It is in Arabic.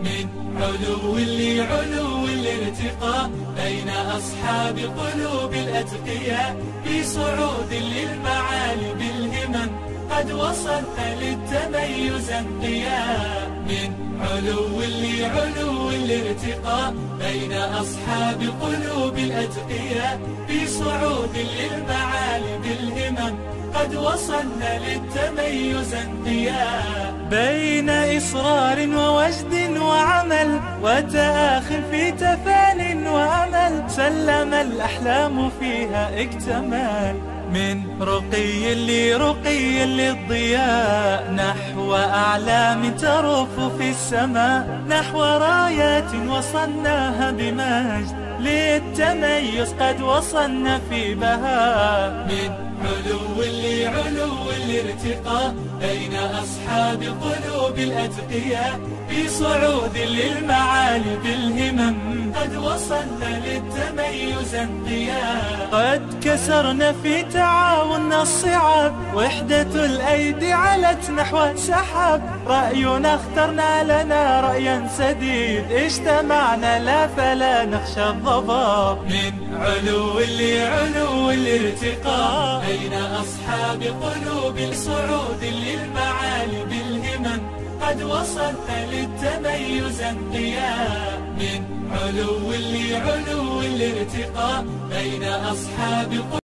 من علو لعلو الارتقاء بين أصحاب قلوب الأتقياء، في صعود للمعالي بالهمم قد وصلنا للتميز انقياء. من علو لعلو الارتقاء بين أصحاب قلوب الأتقياء، في صعود للمعالي بالهمم قد وصلنا للتميز انقياء. بين إصرار ووجد وعمل وتآخ في تفان وأمل، سلم الأحلام فيها اكتمال. من رقي لرقي للضياء نحو أعلام ترف في السماء، نحو رايات وصلناها بمجد للتميز قد وصلنا في بهاء. من علو لعلو الارتقاء بين أصحاب قلوب الأتقياء، في صعود للمعالي بالهمم قد وصلنا للتميز انقياء. قد كسرنا في تعاوننا الصعاب، وحدة الأيدي علت نحو سحاب، رأينا اخترنا لنا رأيا سديد، اجتمعنا لا فلا نخشى الضباب. من علو لعلو الارتقاء بين أصحاب قلوب الصعود للمعالي بالهمم قد وصلنا للتميز انقياء. من علو لعلو الارتقاء بين أصحاب